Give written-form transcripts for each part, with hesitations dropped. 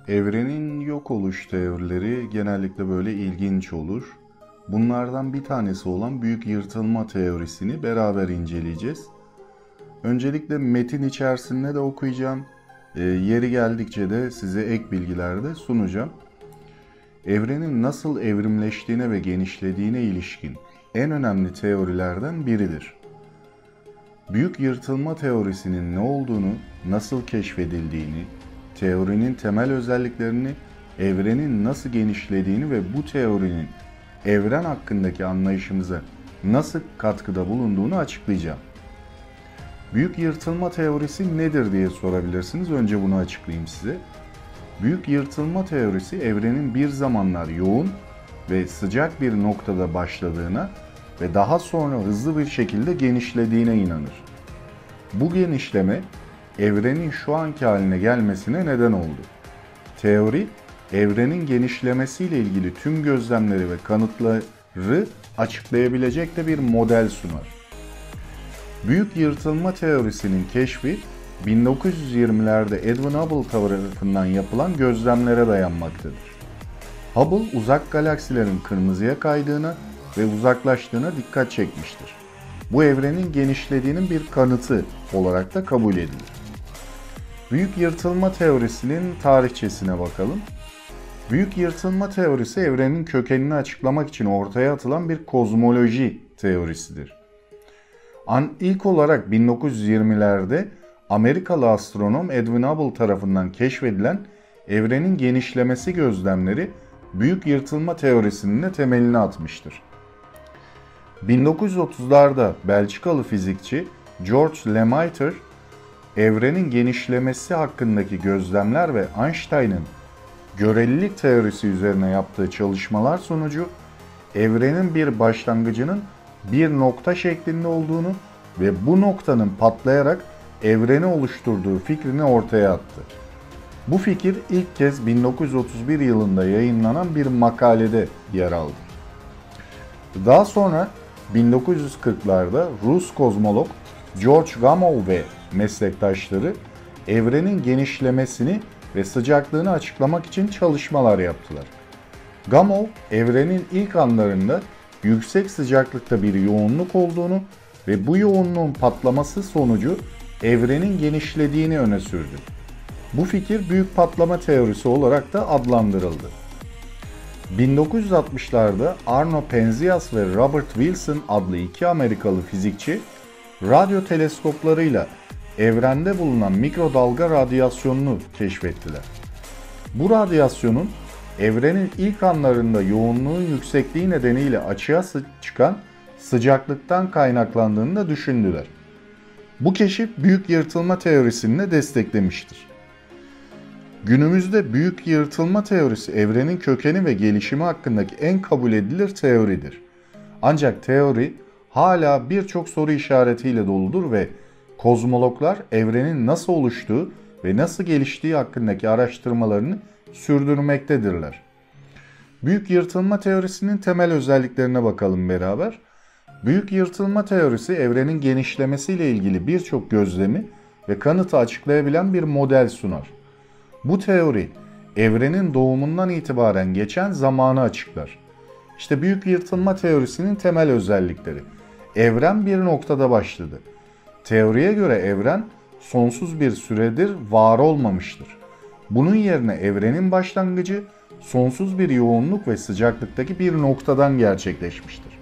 Evrenin yok oluş teorileri genellikle böyle ilginç olur. Bunlardan bir tanesi olan büyük yırtılma teorisini beraber inceleyeceğiz. Öncelikle metin içerisinde de okuyacağım. Yeri geldikçe de size ek bilgiler de sunacağım. Evrenin nasıl evrimleştiğine ve genişlediğine ilişkin en önemli teorilerden biridir. Büyük yırtılma teorisinin ne olduğunu, nasıl keşfedildiğini, teorinin temel özelliklerini, evrenin nasıl genişlediğini ve bu teorinin evren hakkındaki anlayışımıza nasıl katkıda bulunduğunu açıklayacağım. Büyük yırtılma teorisi nedir diye sorabilirsiniz. Önce bunu açıklayayım size. Büyük yırtılma teorisi evrenin bir zamanlar yoğun ve sıcak bir noktada başladığına ve daha sonra hızlı bir şekilde genişlediğine inanır. Bu genişleme evrenin şu anki haline gelmesine neden oldu. Teori, evrenin genişlemesiyle ilgili tüm gözlemleri ve kanıtları açıklayabilecek de bir model sunar. Büyük yırtılma teorisinin keşfi 1920'lerde Edwin Hubble tarafından yapılan gözlemlere dayanmaktadır. Hubble uzak galaksilerin kırmızıya kaydığına ve uzaklaştığına dikkat çekmiştir. Bu evrenin genişlediğinin bir kanıtı olarak da kabul edilir. Büyük yırtılma teorisinin tarihçesine bakalım. Büyük yırtılma teorisi evrenin kökenini açıklamak için ortaya atılan bir kozmoloji teorisidir. İlk olarak 1920'lerde Amerikalı astronom Edwin Hubble tarafından keşfedilen evrenin genişlemesi gözlemleri büyük yırtılma teorisinin de temelini atmıştır. 1930'larda Belçikalı fizikçi George Lemaitre, evrenin genişlemesi hakkındaki gözlemler ve Einstein'ın görelilik teorisi üzerine yaptığı çalışmalar sonucu evrenin bir başlangıcının bir nokta şeklinde olduğunu ve bu noktanın patlayarak evreni oluşturduğu fikrini ortaya attı. Bu fikir ilk kez 1931 yılında yayınlanan bir makalede yer aldı. Daha sonra 1940'larda Rus kozmolog George Gamow ve meslektaşları evrenin genişlemesini ve sıcaklığını açıklamak için çalışmalar yaptılar. Gamow, evrenin ilk anlarında yüksek sıcaklıkta bir yoğunluk olduğunu ve bu yoğunluğun patlaması sonucu evrenin genişlediğini öne sürdü. Bu fikir büyük patlama teorisi olarak da adlandırıldı. 1960'larda Arno Penzias ve Robert Wilson adlı iki Amerikalı fizikçi radyo teleskoplarıyla evrende bulunan mikrodalga radyasyonunu keşfettiler. Bu radyasyonun evrenin ilk anlarında yoğunluğun yüksekliği nedeniyle açığa çıkan sıcaklıktan kaynaklandığını da düşündüler. Bu keşif büyük yırtılma teorisini de desteklemiştir. Günümüzde büyük yırtılma teorisi evrenin kökeni ve gelişimi hakkındaki en kabul edilir teoridir. Ancak teori hala birçok soru işaretiyle doludur ve kozmologlar evrenin nasıl oluştuğu ve nasıl geliştiği hakkındaki araştırmalarını sürdürmektedirler. Büyük yırtılma teorisinin temel özelliklerine bakalım beraber. Büyük yırtılma teorisi evrenin genişlemesiyle ilgili birçok gözlemi ve kanıtı açıklayabilen bir model sunar. Bu teori evrenin doğumundan itibaren geçen zamanı açıklar. İşte büyük yırtılma teorisinin temel özellikleri. Evren bir noktada başladı. Teoriye göre evren sonsuz bir süredir var olmamıştır. Bunun yerine evrenin başlangıcı sonsuz bir yoğunluk ve sıcaklıktaki bir noktadan gerçekleşmiştir.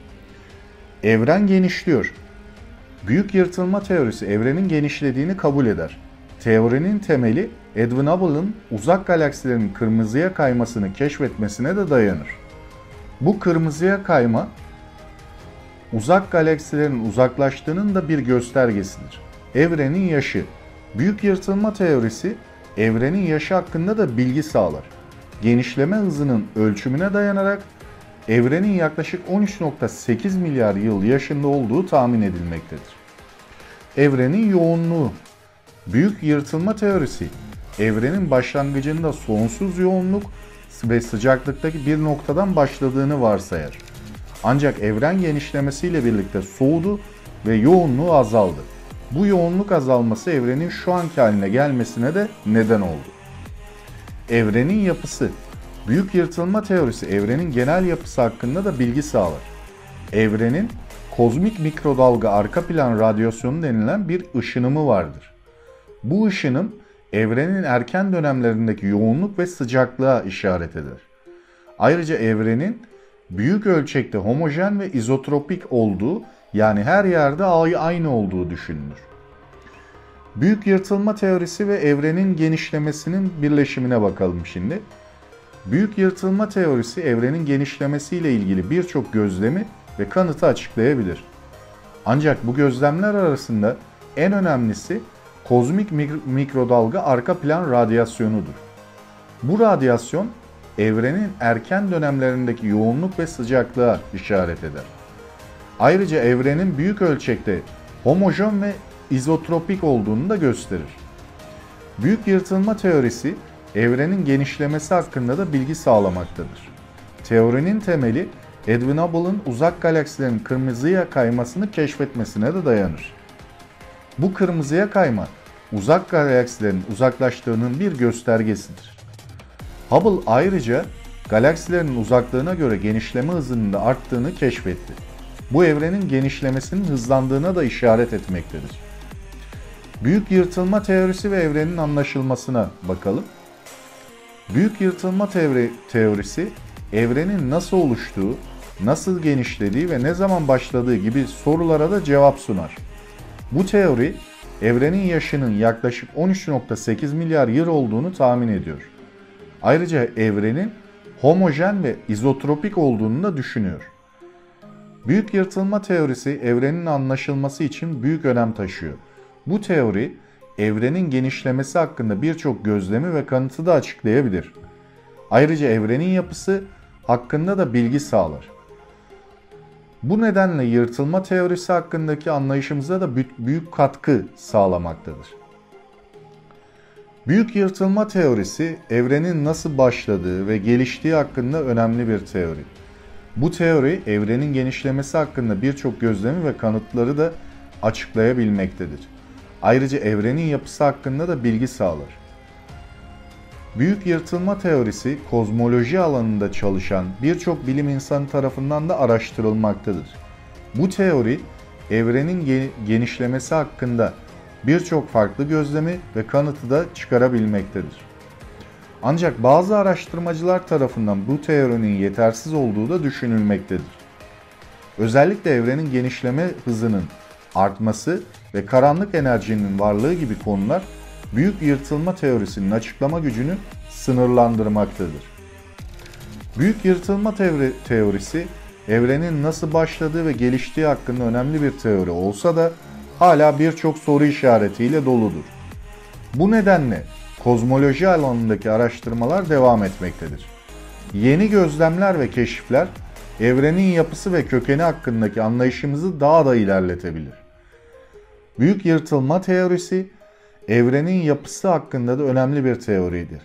Evren genişliyor. Büyük yırtılma teorisi evrenin genişlediğini kabul eder. Teorinin temeli Edwin Hubble'ın uzak galaksilerin kırmızıya kaymasını keşfetmesine de dayanır. Bu kırmızıya kayma, uzak galaksilerin uzaklaştığının da bir göstergesidir. Evrenin yaşı. Büyük yırtılma teorisi evrenin yaşı hakkında da bilgi sağlar. Genişleme hızının ölçümüne dayanarak evrenin yaklaşık 13,8 milyar yıl yaşında olduğu tahmin edilmektedir. Evrenin yoğunluğu. Büyük yırtılma teorisi evrenin başlangıcında sonsuz yoğunluk ve sıcaklıktaki bir noktadan başladığını varsayar. Ancak evren genişlemesiyle birlikte soğudu ve yoğunluğu azaldı. Bu yoğunluk azalması evrenin şu anki haline gelmesine de neden oldu. Evrenin yapısı. Büyük yırtılma teorisi evrenin genel yapısı hakkında da bilgi sağlar. Evrenin kozmik mikrodalga arka plan radyasyonu denilen bir ışınımı vardır. Bu ışınım evrenin erken dönemlerindeki yoğunluk ve sıcaklığa işaret eder. Ayrıca evrenin büyük ölçekte homojen ve izotropik olduğu, yani her yerde aynı olduğu düşünülür. Büyük yırtılma teorisi ve evrenin genişlemesinin birleşimine bakalım şimdi. Büyük yırtılma teorisi evrenin genişlemesiyle ilgili birçok gözlemi ve kanıtı açıklayabilir. Ancak bu gözlemler arasında en önemlisi kozmik mikrodalga arka plan radyasyonudur. Bu radyasyon evrenin erken dönemlerindeki yoğunluk ve sıcaklığa işaret eder. Ayrıca evrenin büyük ölçekte homojen ve izotropik olduğunu da gösterir. Büyük yırtılma teorisi evrenin genişlemesi hakkında da bilgi sağlamaktadır. Teorinin temeli Edwin Hubble'ın uzak galaksilerin kırmızıya kaymasını keşfetmesine de dayanır. Bu kırmızıya kayma uzak galaksilerin uzaklaştığının bir göstergesidir. Hubble ayrıca galaksilerin uzaklığına göre genişleme hızının da arttığını keşfetti. Bu evrenin genişlemesinin hızlandığına da işaret etmektedir. Büyük yırtılma teorisi ve evrenin anlaşılmasına bakalım. Büyük yırtılma teorisi evrenin nasıl oluştuğu, nasıl genişlediği ve ne zaman başladığı gibi sorulara da cevap sunar. Bu teori evrenin yaşının yaklaşık 13.8 milyar yıl olduğunu tahmin ediyor. Ayrıca evrenin homojen ve izotropik olduğunu da düşünüyor. Büyük yırtılma teorisi evrenin anlaşılması için büyük önem taşıyor. Bu teori evrenin genişlemesi hakkında birçok gözlemi ve kanıtı da açıklayabilir. Ayrıca evrenin yapısı hakkında da bilgi sağlar. Bu nedenle yırtılma teorisi hakkındaki anlayışımıza da büyük katkı sağlamaktadır. Büyük yırtılma teorisi evrenin nasıl başladığı ve geliştiği hakkında önemli bir teori. Bu teori evrenin genişlemesi hakkında birçok gözlemi ve kanıtları da açıklayabilmektedir. Ayrıca evrenin yapısı hakkında da bilgi sağlar. Büyük yırtılma teorisi kozmoloji alanında çalışan birçok bilim insanı tarafından da araştırılmaktadır. Bu teori evrenin genişlemesi hakkında birçok farklı gözlemi ve kanıtı da çıkarabilmektedir. Ancak bazı araştırmacılar tarafından bu teorinin yetersiz olduğu da düşünülmektedir. Özellikle evrenin genişleme hızının artması ve karanlık enerjinin varlığı gibi konular büyük yırtılma teorisinin açıklama gücünü sınırlandırmaktadır. Büyük yırtılma teorisi evrenin nasıl başladığı ve geliştiği hakkında önemli bir teori olsa da hala birçok soru işaretiyle doludur. Bu nedenle kozmoloji alanındaki araştırmalar devam etmektedir. Yeni gözlemler ve keşifler evrenin yapısı ve kökeni hakkındaki anlayışımızı daha da ilerletebilir. Büyük yırtılma teorisi evrenin yapısı hakkında da önemli bir teoridir.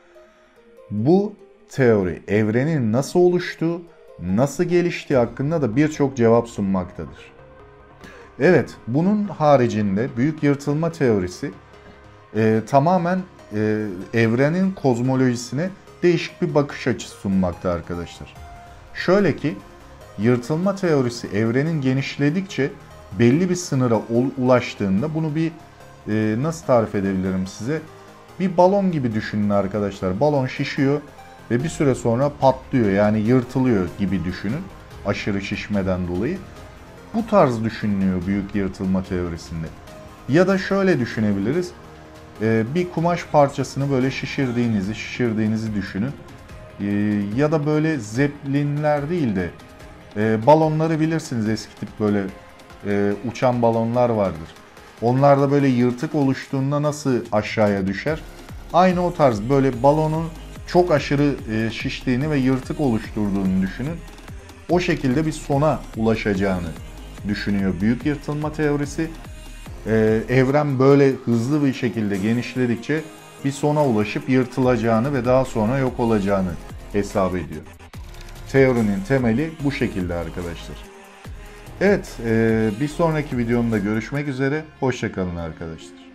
Bu teori evrenin nasıl oluştuğu, nasıl geliştiği hakkında da birçok cevap sunmaktadır. Evet, bunun haricinde büyük yırtılma teorisi tamamen evrenin kozmolojisine değişik bir bakış açısı sunmakta arkadaşlar. Şöyle ki, yırtılma teorisi evrenin genişledikçe belli bir sınıra ulaştığında bunu bir nasıl tarif edebilirim size? Bir balon gibi düşünün arkadaşlar. Balon şişiyor ve bir süre sonra patlıyor, yani yırtılıyor gibi düşünün aşırı şişmeden dolayı. Bu tarz düşünülüyor büyük yırtılma teorisinde. Ya da şöyle düşünebiliriz. Bir kumaş parçasını böyle şişirdiğinizi düşünün. Ya da böyle zeplinler değil de balonları bilirsiniz, eski tip böyle uçan balonlar vardır. Onlar da böyle yırtık oluştuğunda nasıl aşağıya düşer? Aynı o tarz böyle balonun çok aşırı şiştiğini ve yırtık oluşturduğunu düşünün. O şekilde bir sona ulaşacağını düşünüyor büyük yırtılma teorisi. Evren böyle hızlı bir şekilde genişledikçe bir sona ulaşıp yırtılacağını ve daha sonra yok olacağını hesap ediyor. Teorinin temeli bu şekilde arkadaşlar. Evet, bir sonraki videomda görüşmek üzere. Hoşça kalın arkadaşlar.